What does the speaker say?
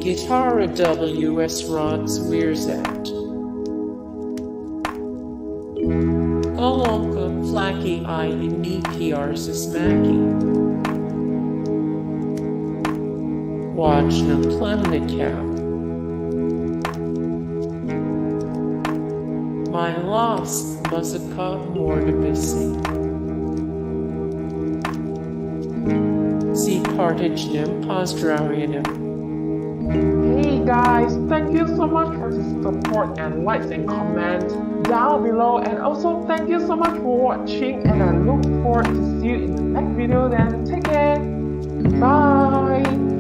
gitar zwierzt. Golonka, flaki, inne, przysmaki. Wojna, plemnikw. My lost muzyka, mordobicie. Partyjnym, pozdrowieniem. Hey guys, thank you so much for the support and likes and comments down below, and also thank you so much for watching, and I look forward to see you in the next video. Then take care, bye.